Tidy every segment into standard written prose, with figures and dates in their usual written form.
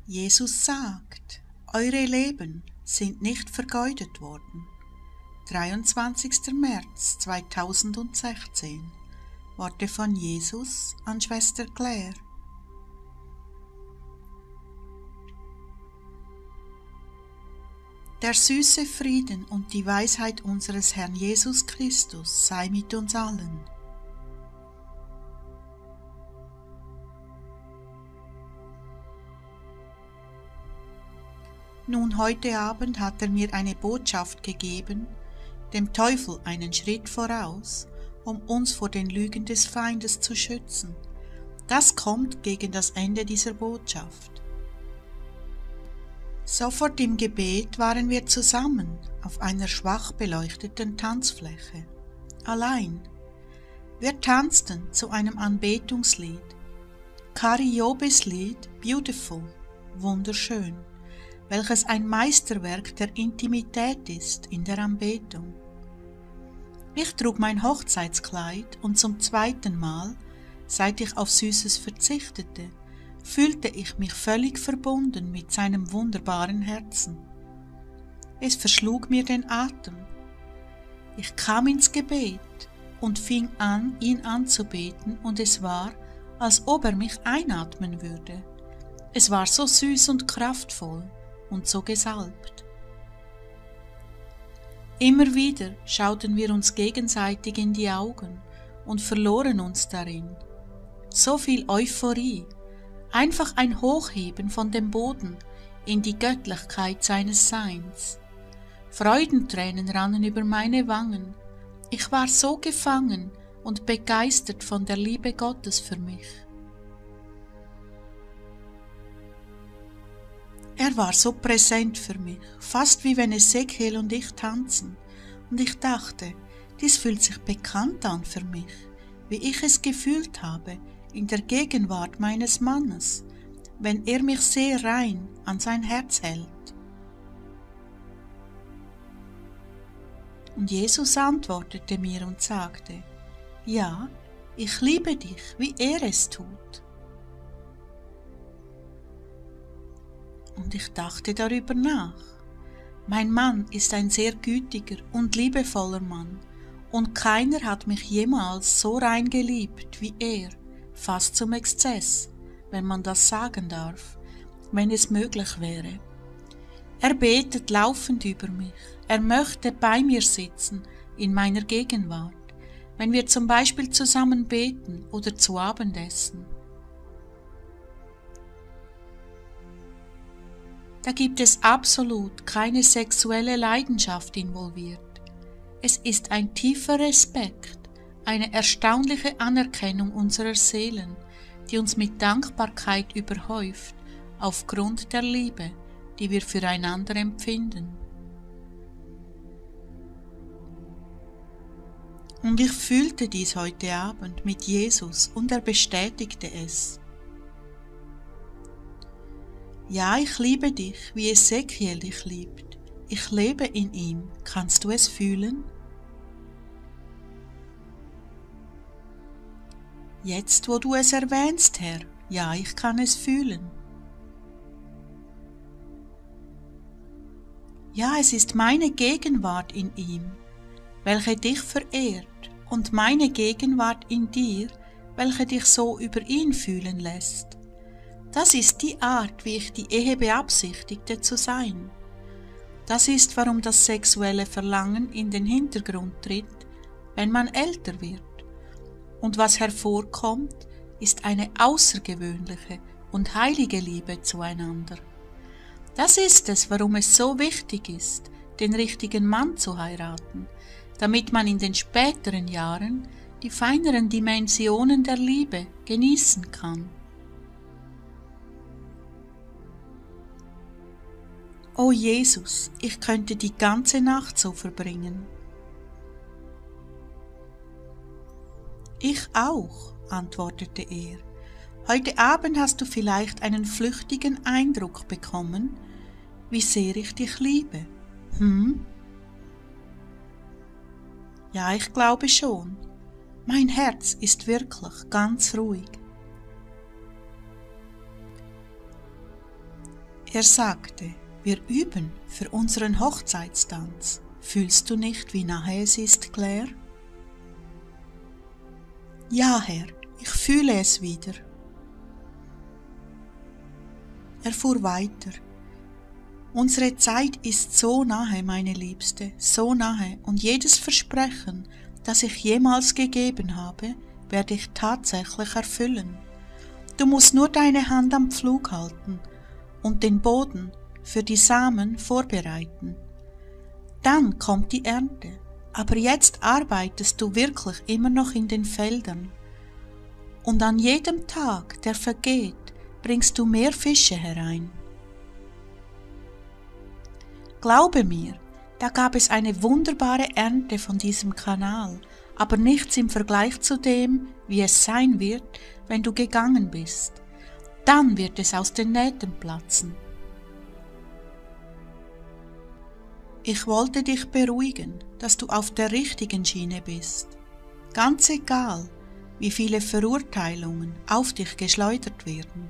Jesus sagt, eure Leben sind nicht vergeudet worden. 23. März 2016. Worte von Jesus an Schwester Claire. Der süße Frieden und die Weisheit unseres Herrn Jesus Christus sei mit uns allen. Nun, heute Abend hat er mir eine Botschaft gegeben, dem Teufel einen Schritt voraus, um uns vor den Lügen des Feindes zu schützen. Das kommt gegen das Ende dieser Botschaft. Sofort im Gebet waren wir zusammen auf einer schwach beleuchteten Tanzfläche. Allein. Wir tanzten zu einem Anbetungslied. Kari Jobes Lied Beautiful, wunderschön, welches ein Meisterwerk der Intimität ist in der Anbetung. Ich trug mein Hochzeitskleid und zum zweiten Mal, seit ich auf Süßes verzichtete, fühlte ich mich völlig verbunden mit seinem wunderbaren Herzen. Es verschlug mir den Atem. Ich kam ins Gebet und fing an, ihn anzubeten, und es war, als ob er mich einatmen würde. Es war so süß und kraftvoll und so gesalbt. Immer wieder schauten wir uns gegenseitig in die Augen und verloren uns darin. So viel Euphorie, einfach ein Hochheben von dem Boden in die Göttlichkeit seines Seins. Freudentränen rannen über meine Wangen. Ich war so gefangen und begeistert von der Liebe Gottes für mich. Er war so präsent für mich, fast wie wenn Ezekiel und ich tanzen, und ich dachte, dies fühlt sich bekannt an für mich, wie ich es gefühlt habe in der Gegenwart meines Mannes, wenn er mich sehr rein an sein Herz hält. Und Jesus antwortete mir und sagte, ja, ich liebe dich, wie er es tut. Und ich dachte darüber nach. Mein Mann ist ein sehr gütiger und liebevoller Mann, und keiner hat mich jemals so rein geliebt wie er, fast zum Exzess, wenn man das sagen darf, wenn es möglich wäre. Er betet laufend über mich, er möchte bei mir sitzen, in meiner Gegenwart, wenn wir zum Beispiel zusammen beten oder zu Abendessen. Da gibt es absolut keine sexuelle Leidenschaft involviert. Es ist ein tiefer Respekt, eine erstaunliche Anerkennung unserer Seelen, die uns mit Dankbarkeit überhäuft, aufgrund der Liebe, die wir füreinander empfinden. Und ich fühlte dies heute Abend mit Jesus, und er bestätigte es. Ja, ich liebe dich, wie Ezekiel dich liebt. Ich lebe in ihm. Kannst du es fühlen? Jetzt, wo du es erwähnst, Herr, ja, ich kann es fühlen. Ja, es ist meine Gegenwart in ihm, welche dich verehrt, und meine Gegenwart in dir, welche dich so über ihn fühlen lässt. Das ist die Art, wie ich die Ehe beabsichtigte zu sein. Das ist, warum das sexuelle Verlangen in den Hintergrund tritt, wenn man älter wird. Und was hervorkommt, ist eine außergewöhnliche und heilige Liebe zueinander. Das ist es, warum es so wichtig ist, den richtigen Mann zu heiraten, damit man in den späteren Jahren die feineren Dimensionen der Liebe genießen kann. O Jesus, ich könnte die ganze Nacht so verbringen. Ich auch, antwortete er. Heute Abend hast du vielleicht einen flüchtigen Eindruck bekommen, wie sehr ich dich liebe. Ja, ich glaube schon. Mein Herz ist wirklich ganz ruhig. Er sagte, wir üben für unseren Hochzeitstanz. Fühlst du nicht, wie nahe es ist, Claire? Ja, Herr, ich fühle es wieder. Er fuhr weiter. Unsere Zeit ist so nahe, meine Liebste, so nahe, und jedes Versprechen, das ich jemals gegeben habe, werde ich tatsächlich erfüllen. Du musst nur deine Hand am Pflug halten und den Boden für die Samen vorbereiten. Dann kommt die Ernte, aber jetzt arbeitest du wirklich immer noch in den Feldern. Und an jedem Tag, der vergeht, bringst du mehr Fische herein. Glaube mir, da gab es eine wunderbare Ernte von diesem Kanal, aber nichts im Vergleich zu dem, wie es sein wird, wenn du gegangen bist. Dann wird es aus den Nähten platzen. Ich wollte dich beruhigen, dass du auf der richtigen Schiene bist. Ganz egal, wie viele Verurteilungen auf dich geschleudert werden.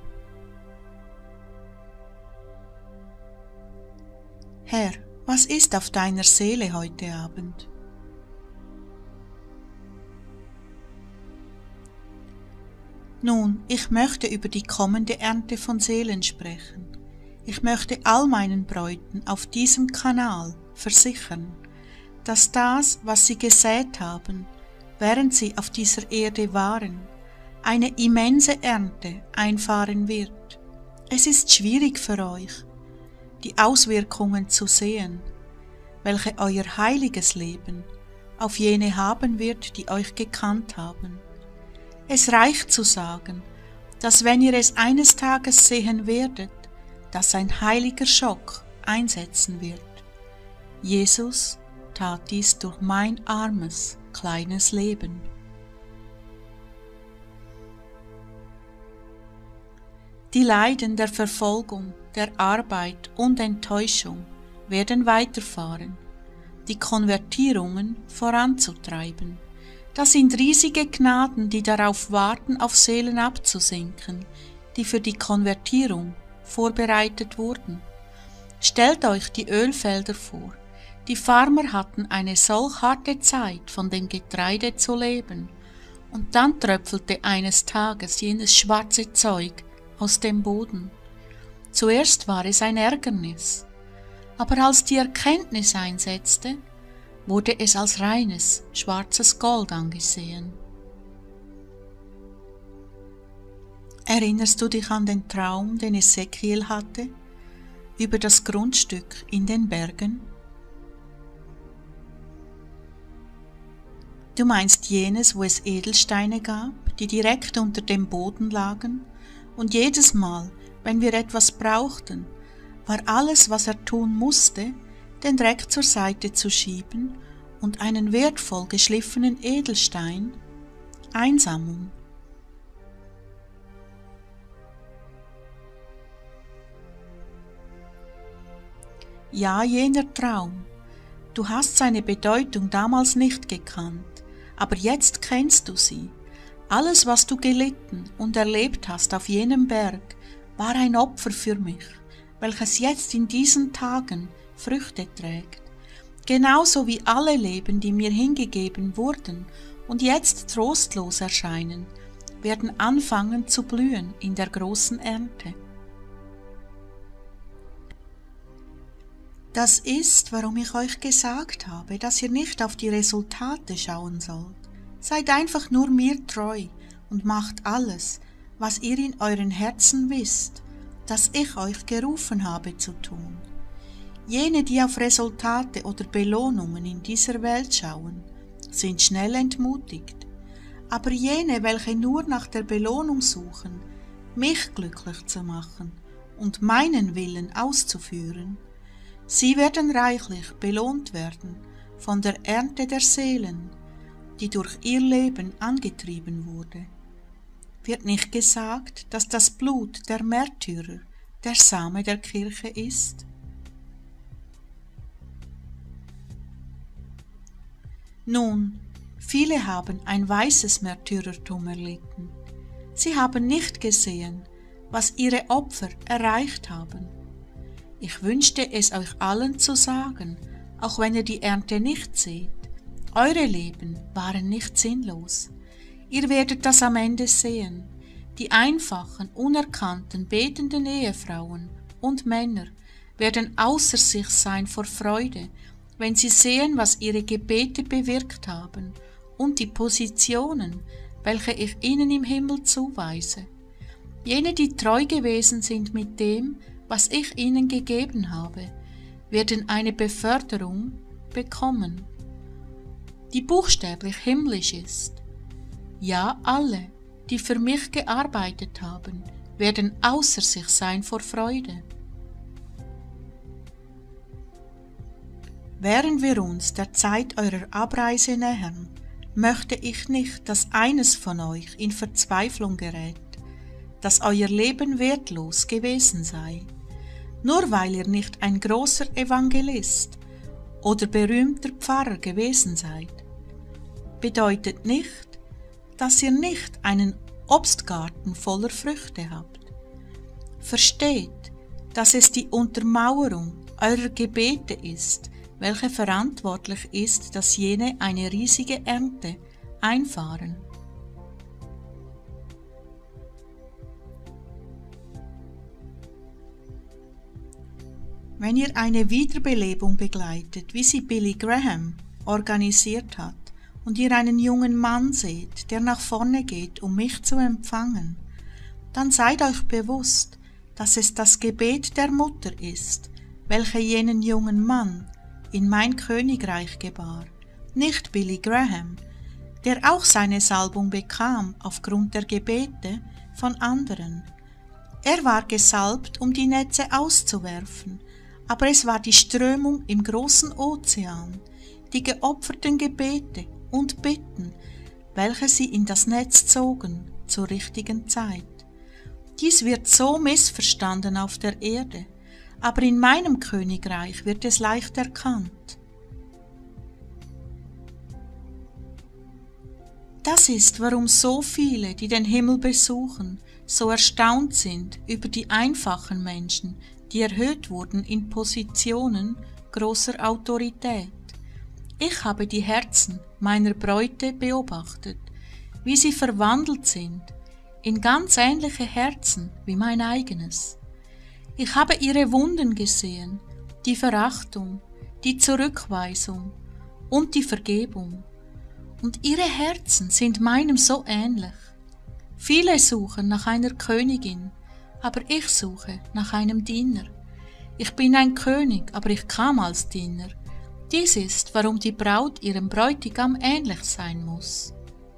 Herr, was ist auf deiner Seele heute Abend? Nun, ich möchte über die kommende Ernte von Seelen sprechen. Ich möchte all meinen Bräuten auf diesem Kanal versichern, dass das, was sie gesät haben, während sie auf dieser Erde waren, eine immense Ernte einfahren wird. Es ist schwierig für euch, die Auswirkungen zu sehen, welche euer heiliges Leben auf jene haben wird, die euch gekannt haben. Es reicht zu sagen, dass wenn ihr es eines Tages sehen werdet, dass ein heiliger Schock einsetzen wird. Jesus tat dies durch mein armes, kleines Leben. Die Leiden der Verfolgung, der Arbeit und Enttäuschung werden weiterfahren, die Konvertierungen voranzutreiben. Das sind riesige Gnaden, die darauf warten, auf Seelen abzusinken, die für die Konvertierung vorbereitet wurden. Stellt euch die Ölfelder vor. Die Farmer hatten eine solch harte Zeit, von dem Getreide zu leben, und dann tröpfelte eines Tages jenes schwarze Zeug aus dem Boden. Zuerst war es ein Ärgernis, aber als die Erkenntnis einsetzte, wurde es als reines, schwarzes Gold angesehen. Erinnerst du dich an den Traum, den Ezekiel hatte, über das Grundstück in den Bergen? Du meinst jenes, wo es Edelsteine gab, die direkt unter dem Boden lagen, und jedes Mal, wenn wir etwas brauchten, war alles, was er tun musste, den Dreck zur Seite zu schieben und einen wertvoll geschliffenen Edelstein einsammeln. Ja, jener Traum. Du hast seine Bedeutung damals nicht gekannt, aber jetzt kennst du sie. Alles, was du gelitten und erlebt hast auf jenem Berg, war ein Opfer für mich, welches jetzt in diesen Tagen Früchte trägt. Genauso wie alle Leben, die mir hingegeben wurden und jetzt trostlos erscheinen, werden anfangen zu blühen in der großen Ernte. Das ist, warum ich euch gesagt habe, dass ihr nicht auf die Resultate schauen sollt. Seid einfach nur mir treu und macht alles, was ihr in euren Herzen wisst, dass ich euch gerufen habe zu tun. Jene, die auf Resultate oder Belohnungen in dieser Welt schauen, sind schnell entmutigt. Aber jene, welche nur nach der Belohnung suchen, mich glücklich zu machen und meinen Willen auszuführen, sie werden reichlich belohnt werden von der Ernte der Seelen, die durch ihr Leben angetrieben wurde. Wird nicht gesagt, dass das Blut der Märtyrer der Same der Kirche ist? Nun, viele haben ein weißes Märtyrertum erlitten. Sie haben nicht gesehen, was ihre Opfer erreicht haben. Ich wünschte es euch allen zu sagen, auch wenn ihr die Ernte nicht seht. Eure Leben waren nicht sinnlos. Ihr werdet das am Ende sehen. Die einfachen, unerkannten, betenden Ehefrauen und Männer werden außer sich sein vor Freude, wenn sie sehen, was ihre Gebete bewirkt haben und die Positionen, welche ich ihnen im Himmel zuweise. Jene, die treu gewesen sind mit dem, was ich ihnen gegeben habe, werden eine Beförderung bekommen, die buchstäblich himmlisch ist. Ja, alle, die für mich gearbeitet haben, werden außer sich sein vor Freude. Während wir uns der Zeit eurer Abreise nähern, möchte ich nicht, dass eines von euch in Verzweiflung gerät, dass euer Leben wertlos gewesen sei, nur weil ihr nicht ein großer Evangelist oder berühmter Pfarrer gewesen seid. Bedeutet nicht, dass ihr nicht einen Obstgarten voller Früchte habt. Versteht, dass es die Untermauerung eurer Gebete ist, welche verantwortlich ist, dass jene eine riesige Ernte einfahren. Wenn ihr eine Wiederbelebung begleitet, wie sie Billy Graham organisiert hat, und ihr einen jungen Mann seht, der nach vorne geht, um mich zu empfangen, dann seid euch bewusst, dass es das Gebet der Mutter ist, welche jenen jungen Mann in mein Königreich gebar, nicht Billy Graham, der auch seine Salbung bekam aufgrund der Gebete von anderen. Er war gesalbt, um die Netze auszuwerfen, aber es war die Strömung im großen Ozean, die geopferten Gebete und Bitten, welche sie in das Netz zogen zur richtigen Zeit. Dies wird so missverstanden auf der Erde, aber in meinem Königreich wird es leicht erkannt. Das ist, warum so viele, die den Himmel besuchen, so erstaunt sind über die einfachen Menschen, die erhöht wurden in Positionen großer Autorität. Ich habe die Herzen meiner Bräute beobachtet, wie sie verwandelt sind in ganz ähnliche Herzen wie mein eigenes. Ich habe ihre Wunden gesehen, die Verachtung, die Zurückweisung und die Vergebung. Und ihre Herzen sind meinem so ähnlich. Viele suchen nach einer Königin, aber ich suche nach einem Diener. Ich bin ein König, aber ich kam als Diener. Dies ist, warum die Braut ihrem Bräutigam ähnlich sein muss.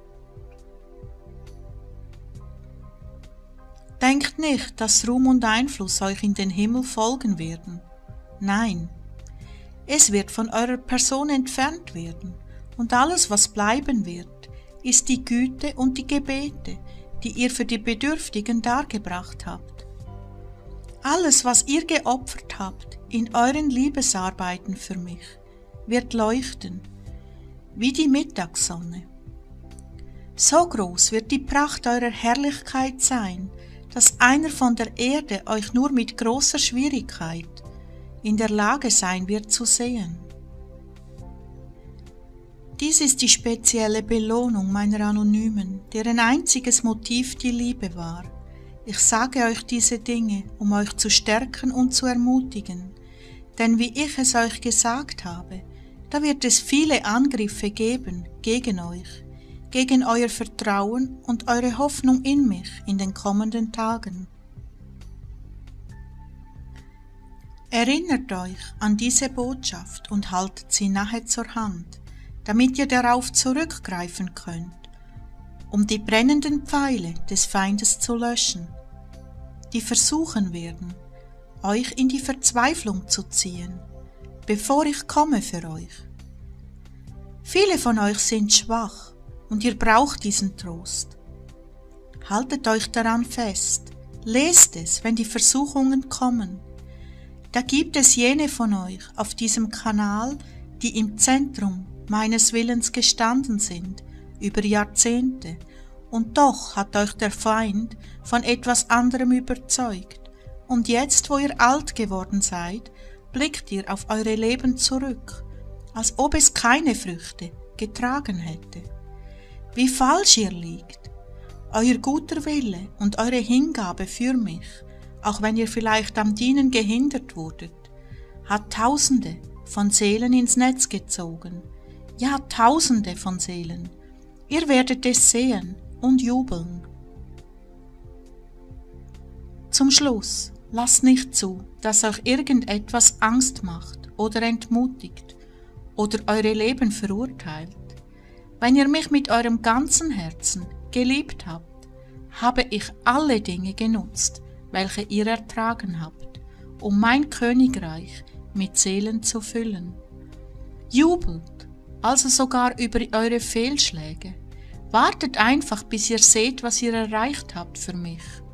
Denkt nicht, dass Ruhm und Einfluss euch in den Himmel folgen werden. Nein, es wird von eurer Person entfernt werden, und alles, was bleiben wird, ist die Güte und die Gebete, die ihr für die Bedürftigen dargebracht habt. Alles, was ihr geopfert habt in euren Liebesarbeiten für mich, wird leuchten, wie die Mittagssonne. So groß wird die Pracht eurer Herrlichkeit sein, dass einer von der Erde euch nur mit großer Schwierigkeit in der Lage sein wird zu sehen. Dies ist die spezielle Belohnung meiner Anonymen, deren einziges Motiv die Liebe war. Ich sage euch diese Dinge, um euch zu stärken und zu ermutigen, denn wie ich es euch gesagt habe, da wird es viele Angriffe geben gegen euch, gegen euer Vertrauen und eure Hoffnung in mich in den kommenden Tagen. Erinnert euch an diese Botschaft und haltet sie nahe zur Hand, damit ihr darauf zurückgreifen könnt, um die brennenden Pfeile des Feindes zu löschen, die versuchen werden, euch in die Verzweiflung zu ziehen, bevor ich komme für euch. Viele von euch sind schwach und ihr braucht diesen Trost. Haltet euch daran fest, lest es, wenn die Versuchungen kommen. Da gibt es jene von euch auf diesem Kanal, die im Zentrum meines Willens gestanden sind, über Jahrzehnte, und doch hat euch der Feind von etwas anderem überzeugt Und jetzt, wo ihr alt geworden seid, blickt ihr auf eure Leben zurück, als ob es keine Früchte getragen hätte. Wie falsch ihr liegt. Euer guter Wille und eure Hingabe für mich, auch wenn ihr vielleicht am Dienen gehindert wurdet, hat Tausende von Seelen ins Netz gezogen. Ja, Tausende von Seelen. Ihr werdet es sehen und jubeln. Zum Schluss, lasst nicht zu, dass euch irgendetwas Angst macht oder entmutigt oder eure Leben verurteilt. Wenn ihr mich mit eurem ganzen Herzen geliebt habt, habe ich alle Dinge genutzt, welche ihr ertragen habt, um mein Königreich mit Seelen zu füllen. Jubelt, also sogar über eure Fehlschläge. Wartet einfach, bis ihr seht, was ihr erreicht habt für mich.